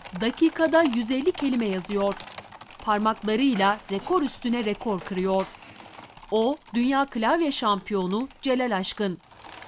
Dakikada 150 kelime yazıyor. Parmaklarıyla rekor üstüne rekor kırıyor. O, dünya klavye şampiyonu Celal Aşkın.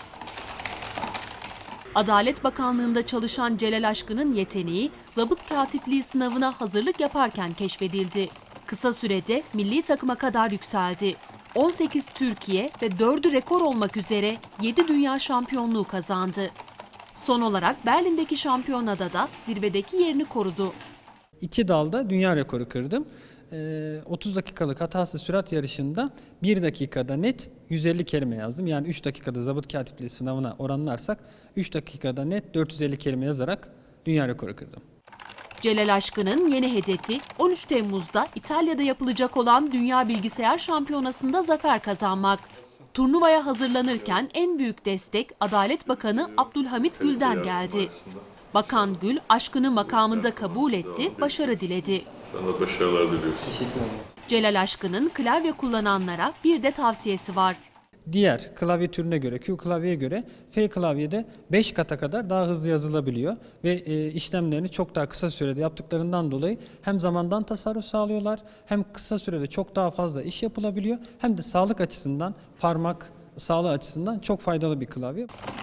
Adalet Bakanlığı'nda çalışan Celal Aşkın'ın yeteneği zabıt katipliği sınavına hazırlık yaparken keşfedildi. Kısa sürede milli takıma kadar yükseldi. 18 Türkiye ve 4'ü rekor olmak üzere 7 dünya şampiyonluğu kazandı. Son olarak Berlin'deki şampiyonada da zirvedeki yerini korudu. 2 dalda dünya rekoru kırdım. 30 dakikalık hatasız sürat yarışında 1 dakikada net 150 kelime yazdım. Yani 3 dakikada zabıt katipliği sınavına oranlarsak 3 dakikada net 450 kelime yazarak dünya rekoru kırdım. Celal Aşkın'ın yeni hedefi 13 Temmuz'da İtalya'da yapılacak olan Dünya Bilgisayar Şampiyonası'nda zafer kazanmak. Turnuvaya hazırlanırken en büyük destek Adalet Bakanı Abdülhamit Gül'den geldi. Bakan Gül, Aşkın'ı makamında kabul etti, başarı diledi. Sana başarılar diliyoruz. Celal Aşkın'ın klavye kullananlara bir de tavsiyesi var. Diğer klavye türüne göre, Q klavyeye göre F klavyede 5 kata kadar daha hızlı yazılabiliyor ve işlemlerini çok daha kısa sürede yaptıklarından dolayı hem zamandan tasarruf sağlıyorlar, hem kısa sürede çok daha fazla iş yapılabiliyor, hem de sağlık açısından, parmak sağlığı açısından çok faydalı bir klavye.